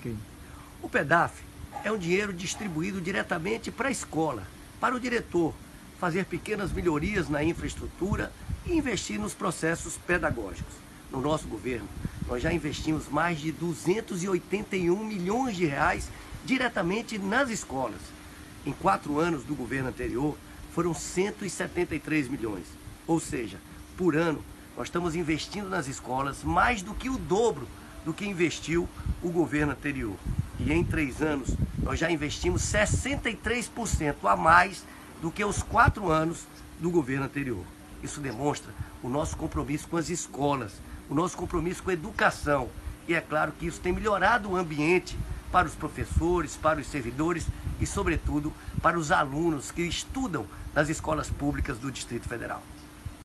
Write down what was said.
Ok. O PEDAF é um dinheiro distribuído diretamente para a escola, para o diretor, fazer pequenas melhorias na infraestrutura e investir nos processos pedagógicos. No nosso governo, nós já investimos mais de 281 milhões de reais diretamente nas escolas. Em 4 anos do governo anterior, foram 173 milhões. Ou seja, por ano, nós estamos investindo nas escolas mais do que o dobro do que investiu o governo anterior. E em 3 anos, nós já investimos 63% a mais do que os 4 anos do governo anterior. Isso demonstra o nosso compromisso com as escolas, o nosso compromisso com a educação. E é claro que isso tem melhorado o ambiente para os professores, para os servidores e, sobretudo, para os alunos que estudam nas escolas públicas do Distrito Federal.